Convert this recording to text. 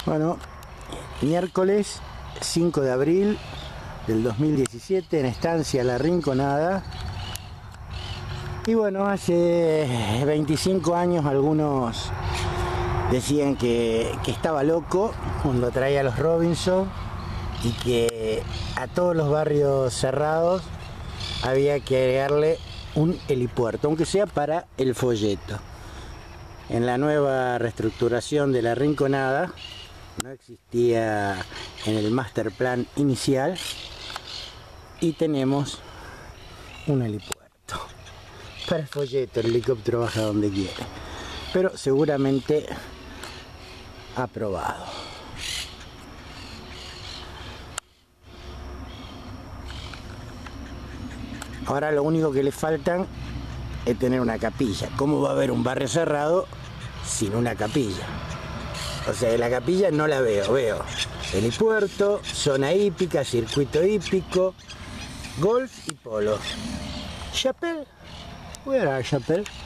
Bueno, miércoles 5 de abril del 2017 en Estancia La Rinconada. Y bueno, hace 25 años algunos decían que estaba loco cuando traía a los Robinson y que a todos los barrios cerrados había que agregarle un helipuerto, aunque sea para el folleto. En la nueva reestructuración de La Rinconada no existía en el master plan inicial y tenemos un helipuerto para el folleto. El helicóptero baja donde quiere, pero seguramente aprobado. Ahora lo único que le faltan es tener una capilla. ¿Cómo va a haber un barrio cerrado sin una capilla? O sea, la capilla no la veo. Helipuerto, zona hípica, circuito hípico, golf y polo. Chapelle, where are Chapelle?